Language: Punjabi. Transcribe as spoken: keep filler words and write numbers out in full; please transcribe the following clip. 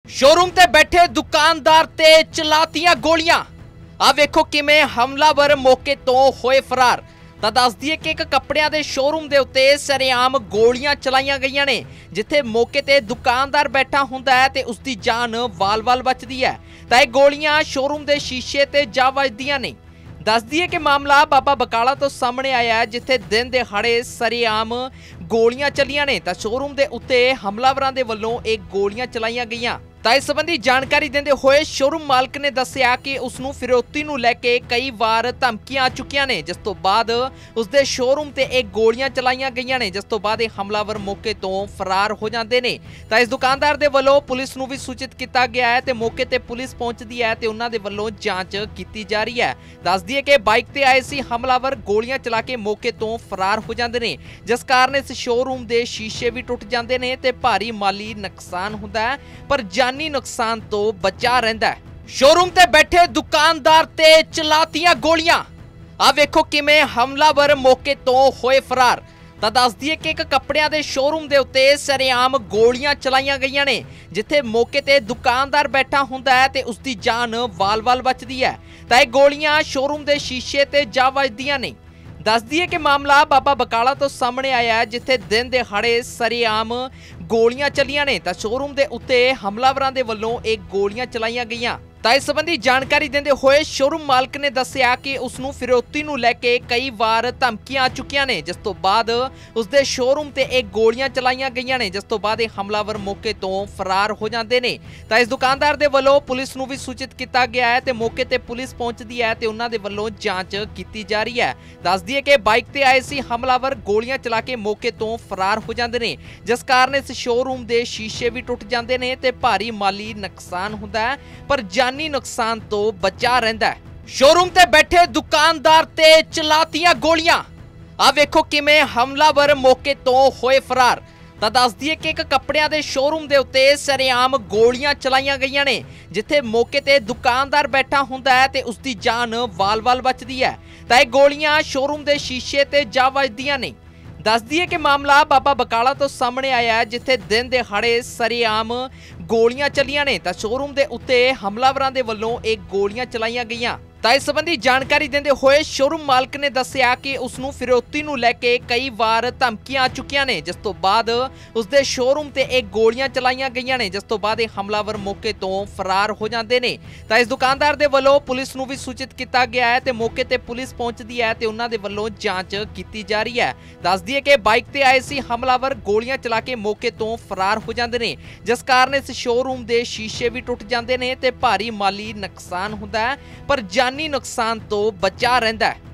शोरूम ते बैठे दुकानदार ते चलातियां गोलियां। आ वेखो किवें हमलावर मौके तो होए फरार। ਤਾਂ ਦੱਸ ਦਈਏ ਕਿ ਇੱਕ ਕੱਪੜਿਆਂ ਦੇ ਸ਼ੋਰੂਮ ਦੇ ਉੱਤੇ ਸਰੇਆਮ ਗੋਲੀਆਂ ਚਲਾਈਆਂ ਗਈਆਂ ਨੇ, ਜਿੱਥੇ ਮੌਕੇ ਤੇ ਦੁਕਾਨਦਾਰ ਬੈਠਾ ਹੁੰਦਾ ਹੈ ਤੇ ਉਸ ਦੀ ਜਾਨ ਵਾਲ-ਵਾਲ ਬਚਦੀ ਹੈ। ਤਾਂ ਇਹ ਗੋਲੀਆਂ ਸ਼ੋਰੂਮ ਦੇ ਸ਼ੀਸ਼ੇ ਤੇ ਜਾ ਵੱਜਦੀਆਂ ਨੇ। ਦੱਸ ਦਈਏ ਕਿ ਮਾਮਲਾ ਬਾਬਾ ਬਕਾਲਾ ਤੋਂ ਸਾਹਮਣੇ ਆਇਆ ਹੈ, ਜਿੱਥੇ ਦਿਨ ਦਿਹਾੜੇ ਸਰੇਆਮ ਗੋਲੀਆਂ ਚੱਲੀਆਂ ਨੇ। ਤਾਂ ਸ਼ੋਰੂਮ ਦੇ ਉੱਤੇ ਹਮਲਾਵਰਾਂ ਦੇ ਵੱਲੋਂ ਇਹ ਗੋਲੀਆਂ ਚਲਾਈਆਂ ਗਈਆਂ। ਤਾਂ ਇਸ ਸੰਬੰਧੀ ਜਾਣਕਾਰੀ ਦਿੰਦੇ ਹੋਏ ਸ਼ੋਰੂਮ ਮਾਲਕ ਨੇ ਦੱਸਿਆ ਕਿ ਉਸ ਨੂੰ ਫਿਰੌਤੀ ਨੂੰ ਲੈ ਕੇ ਕਈ ਵਾਰ ਧਮਕੀਆਂ ਆ ਚੁੱਕੀਆਂ ਨੇ, ਜਿਸ ਤੋਂ ਬਾਅਦ ਉਸ ਦੇ ਸ਼ੋਰੂਮ ਤੇ ਇਹ ਗੋਲੀਆਂ ਚਲਾਈਆਂ ਗਈਆਂ ਨੇ, ਜਿਸ ਤੋਂ ਬਾਅਦ ਇਹ ਹਮਲਾਵਰ ਮੌਕੇ ਤੋਂ ਫਰਾਰ ਹੋ ਜਾਂਦੇ ਨੇ। ਤਾਂ ਇਸ ਦੁਕਾਨਦਾਰ ਦੇ ਵੱਲੋਂ ਪੁਲਿਸ ਨੂੰ ਵੀ ਸੂਚਿਤ ਕੀਤਾ ਗਿਆ ਹੈ ਤੇ ਮੌਕੇ ਤੇ ਪੁਲਿਸ ਪਹੁੰਚਦੀ ਹੈ ਤੇ ਉਹਨਾਂ ਦੇ ਵੱਲੋਂ ਜਾਂਚ ਕੀਤੀ ਜਾ ਰਹੀ ਹੈ। ਦੱਸ ਦਈਏ ਕਿ ਬਾਈਕ ਤੇ ਆਏ ਸੀ ਹਮਲਾਵਰ ਗੋਲੀਆਂ ਚਲਾ ਕੇ ਮੌਕੇ ਤੋਂ ਫਰਾਰ ਹੋ ਜਾਂਦੇ ਨੇ, ਜਿਸ ਕਾਰਨ ਇਸ ਸ਼ੋਰੂਮ ਦੇ ਸ਼ੀਸ਼ੇ ਵੀ ਟੁੱਟ ਜਾਂਦੇ ਨੇ ਤੇ ਭਾਰੀ ਮਾਲੀ ਨੁਕਸਾਨ ਹੁੰਦਾ ਹੈ, ਪਰ ਜਾਨੀ ਨੁਕਸਾਨ ਤੋਂ ਬਚਾ ਰਹਿੰਦਾ ਹੈ। ਸ਼ੋਰੂਮ ਤੇ ਬੈਠੇ ਦੁਕਾਨਦਾਰ ਤੇ ਚਲਾਤੀਆਂ ਗੋਲੀਆਂ। ਆ ਵੇਖੋ ਕਿਵੇਂ ਹਮਲਾਵਰ ਮੌਕੇ ਤੋਂ ਹੋਏ ਫਰਾਰ। ਤਾਂ ਦੱਸ ਦਈਏ ਕਿ ਇੱਕ ਕੱਪੜਿਆਂ ਦੇ ਸ਼ੋਰੂਮ ਦੇ ਉੱਤੇ ਸਰੇਆਮ ਗੋਲੀਆਂ ਚਲਾਈਆਂ ਗਈਆਂ ਨੇ, ਜਿੱਥੇ ਮੌਕੇ ਤੇ ਦੁਕਾਨਦਾਰ ਬੈਠਾ ਹੁੰਦਾ ਹੈ ਤੇ ਉਸ ਦੀ ਜਾਨ ਵਾਲ-ਵਾਲ ਬਚਦੀ ਹੈ। ਤਾਂ ਇਹ ਗੋਲੀਆਂ ਸ਼ੋਰੂਮ ਦੇ ਸ਼ੀਸ਼ੇ ਤੇ ਜਾ ਵੱਜਦੀਆਂ ਨੇ। ਦੱਸ ਦਈਏ ਕਿ ਮਾਮਲਾ ਬਾਬਾ ਬਕਾਲਾ ਤੋਂ ਸਾਹਮਣੇ ਆਇਆ ਹੈ, ਜਿੱਥੇ ਦਿਨ ਦਿਹਾੜੇ ਸਰੇਆਮ ਗੋਲੀਆਂ ਚੱਲੀਆਂ ਨੇ। ਤਾਂ ਸ਼ੋਰੂਮ ਦੇ ਉੱਤੇ ਹਮਲਾਵਰਾਂ ਦੇ ਵੱਲੋਂ ਇਹ ਗੋਲੀਆਂ ਚਲਾਈਆਂ ਗਈਆਂ। ਤਾਂ ਇਸ ਸੰਬੰਧੀ ਜਾਣਕਾਰੀ ਦਿੰਦੇ ਹੋਏ ਸ਼ੋਰੂਮ ਮਾਲਕ ਨੇ ਦੱਸਿਆ ਕਿ ਉਸ ਨੂੰ ਫਿਰੌਤੀ ਨੂੰ ਲੈ ਕੇ ਕਈ ਵਾਰ ਧਮਕੀਆਂ ਆ ਚੁੱਕੀਆਂ ਨੇ, ਜਿਸ ਤੋਂ ਬਾਅਦ ਉਸ ਦੇ ਸ਼ੋਰੂਮ ਤੇ ਇਹ ਗੋਲੀਆਂ ਚਲਾਈਆਂ ਗਈਆਂ ਨੇ, ਜਿਸ ਤੋਂ ਬਾਅਦ ਇਹ ਹਮਲਾਵਰ ਮੌਕੇ ਤੋਂ ਫਰਾਰ ਹੋ ਜਾਂਦੇ ਨੇ। ਤਾਂ ਇਸ ਦੁਕਾਨਦਾਰ ਦੇ ਵੱਲੋਂ ਪੁਲਿਸ ਨੂੰ ਵੀ ਸੂਚਿਤ ਕੀਤਾ ਗਿਆ ਹੈ ਤੇ ਮੌਕੇ ਤੇ ਪੁਲਿਸ ਪਹੁੰਚਦੀ ਹੈ ਤੇ ਉਹਨਾਂ ਦੇ ਵੱਲੋਂ ਜਾਂਚ ਕੀਤੀ ਜਾ ਰਹੀ ਹੈ। ਦੱਸ ਦਈਏ ਕਿ ਬਾਈਕ ਤੇ ਆਏ ਸੀ ਹਮਲਾਵਰ ਗੋਲੀਆਂ ਚਲਾ ਕੇ ਮੌਕੇ ਤੋਂ ਫਰਾਰ ਹੋ ਜਾਂਦੇ ਨੇ, ਜਿਸ ਕਾਰਨ ਇਸ ਸ਼ੋਰੂਮ ਦੇ ਸ਼ੀਸ਼ੇ ਵੀ ਟੁੱਟ ਜਾਂਦੇ ਨੇ ਤੇ ਭਾਰੀ ਮਾਲੀ ਨੁਕਸਾਨ ਹੁੰਦਾ ਹੈ, ਪਰ ਜਾਨੀ ਨੁਕਸਾਨ ਤੋਂ ਬਚਾ ਰਹਿੰਦਾ ਹੈ। ਸ਼ੋਰੂਮ ਤੇ ਬੈਠੇ ਦੁਕਾਨਦਾਰ ਤੇ ਚਲਾਤੀਆਂ ਗੋਲੀਆਂ। ਆ ਵੇਖੋ ਕਿਵੇਂ ਹਮਲਾਵਰ ਮੌਕੇ ਤੋਂ ਹੋਏ ਫਰਾਰ। ਤਾਂ ਦੱਸ ਦਈਏ ਕਿ ਇੱਕ ਕੱਪੜਿਆਂ ਦੇ ਸ਼ੋਰੂਮ ਦੇ ਉੱਤੇ ਸਰੇਆਮ ਗੋਲੀਆਂ ਚਲਾਈਆਂ ਗਈਆਂ ਨੇ, ਜਿੱਥੇ ਮੌਕੇ ਤੇ ਦੁਕਾਨਦਾਰ ਬੈਠਾ ਹੁੰਦਾ ਹੈ ਤੇ ਉਸ ਦੀ ਜਾਨ ਵਾਲ-ਵਾਲ ਬਚਦੀ ਹੈ। ਤਾਂ ਇਹ ਗੋਲੀਆਂ ਸ਼ੋਰੂਮ ਦੇ ਸ਼ੀਸ਼ੇ ਤੇ ਜਾ ਵੱਜਦੀਆਂ ਨੇ। ਦੱਸ ਦਈਏ ਕਿ ਮਾਮਲਾ ਬਾਬਾ ਬਕਾਲਾ ਤੋਂ ਸਾਹਮਣੇ ਆਇਆ ਹੈ, ਜਿੱਥੇ ਦਿਨ ਦਿਹਾੜੇ ਸਰੇਆਮ ਗੋਲੀਆਂ ਚੱਲੀਆਂ ਨੇ। ਤਾਂ ਸ਼ੋਰੂਮ ਦੇ ਉੱਤੇ ਹਮਲਾਵਰਾਂ ਦੇ ਵੱਲੋਂ ਇਹ ਗੋਲੀਆਂ ਚਲਾਈਆਂ ਗਈਆਂ। ਤਾਂ ਇਸ ਸੰਬੰਧੀ ਜਾਣਕਾਰੀ ਦਿੰਦੇ ਹੋਏ ਸ਼ੋਰੂਮ ਮਾਲਕ ਨੇ ਦੱਸਿਆ ਕਿ ਉਸ ਨੂੰ ਫਿਰੌਤੀ ਨੂੰ ਲੈ ਕੇ ਕਈ ਵਾਰ ਧਮਕੀਆਂ ਆ ਚੁੱਕੀਆਂ ਨੇ, ਜਿਸ ਤੋਂ ਬਾਅਦ ਉਸ ਦੇ ਸ਼ੋਰੂਮ ਤੇ ਇਹ ਗੋਲੀਆਂ ਚਲਾਈਆਂ ਗਈਆਂ ਨੇ, ਜਿਸ ਤੋਂ ਬਾਅਦ ਇਹ ਹਮਲਾਵਰ ਮੌਕੇ ਤੋਂ ਫਰਾਰ ਹੋ ਜਾਂਦੇ ਨੇ। ਤਾਂ ਇਸ ਦੁਕਾਨਦਾਰ ਦੇ ਵੱਲੋਂ ਪੁਲਿਸ ਨੂੰ ਵੀ ਸੂਚਿਤ ਕੀਤਾ ਗਿਆ ਹੈ ਤੇ ਮੌਕੇ ਤੇ ਪੁਲਿਸ ਪਹੁੰਚਦੀ ਹੈ ਤੇ ਉਹਨਾਂ ਦੇ ਵੱਲੋਂ ਜਾਂਚ ਕੀਤੀ ਜਾ ਰਹੀ ਹੈ। ਦੱਸ ਦਈਏ ਕਿ ਬਾਈਕ ਤੇ ਆਏ ਸੀ ਹਮਲਾਵਰ ਗੋਲੀਆਂ ਚਲਾ ਕੇ ਮੌਕੇ ਤੋਂ ਫਰਾਰ ਹੋ ਜਾਂਦੇ ਨੇ, ਜਿਸ ਕਾਰਨ ਇਸ ਸ਼ੋਰੂਮ ਦੇ ਸ਼ੀਸ਼ੇ ਵੀ ਟੁੱਟ ਜਾਂਦੇ ਨੇ ਤੇ ਭਾਰੀ ਮਾਲੀ ਨੁਕਸਾਨ ਹੁੰਦਾ ਹੈ, ਪਰ ਜਾਨੀ ਨੁਕਸਾਨ ਤੋਂ ਬਚਾ ਰਹਿੰਦਾ ਹੈ।